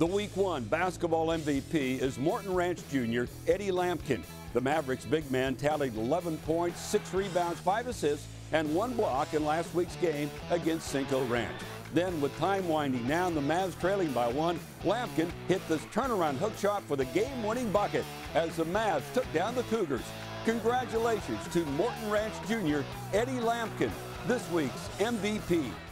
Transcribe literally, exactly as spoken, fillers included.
The Week One basketball M V P is Morton Ranch Junior Eddie Lampkin. The Mavericks big man tallied eleven points, six rebounds, five assists, and one block in last week's game against Cinco Ranch. Then, with time winding down, the Mavs trailing by one, Lampkin hit this turnaround hook shot for the game-winning bucket as the Mavs took down the Cougars. Congratulations to Morton Ranch Junior Eddie Lampkin, this week's M V P.